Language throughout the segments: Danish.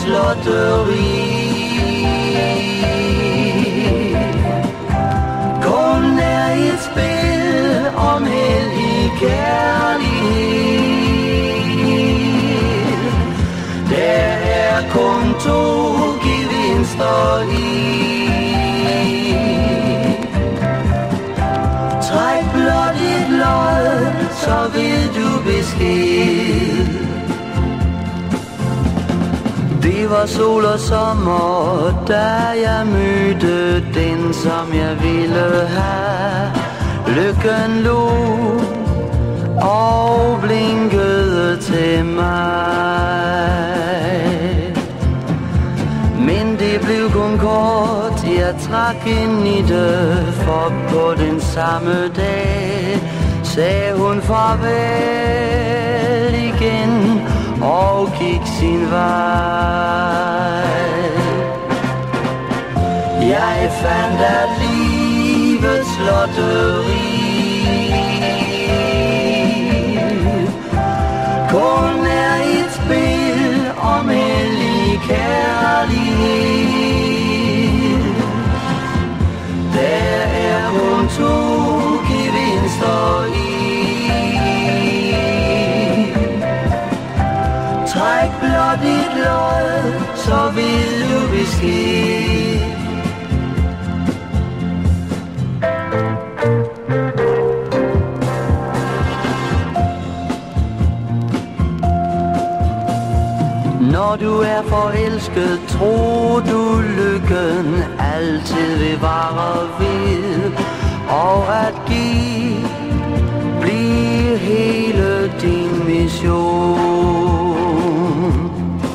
lotteri. Kun er et spil om hellig kærlighed. Der er kun to gevinster i. Træk blot et lod, så vil du besked. Det var sol og sommer, da jeg mødte den, som jeg ville have. Lykken lå og blinkede til mig. Men det blev kun kort, jeg trak ind i det, for på den samme dag sagde hun farvel igen og gik sin vej. Jeg fandt at livets lotteri kun er et spil om hellig kærlighed. Der er kun to gevinster i. Træk blot et lod, så vil du besked. Når du er forelsket, tror du lykken altid vil vare ved, og at give bliver hele din mission.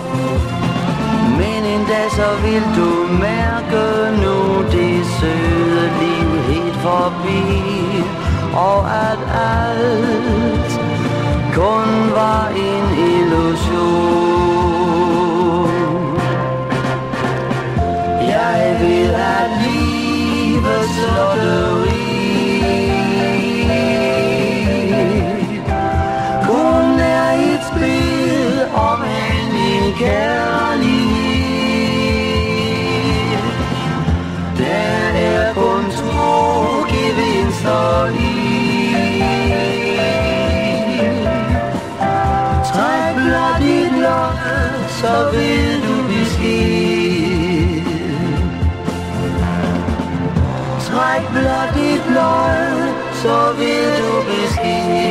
Men en dag så vil du mærke nu det søde liv helt forbi, og at alt kun var en illusion. Jeg vil have livets lotteri kun er et spil om hellig kærlighed. Der er kun to gevinster i. Træk blot et lod, så vil du besked. Træk blot et lod, så vil du besked.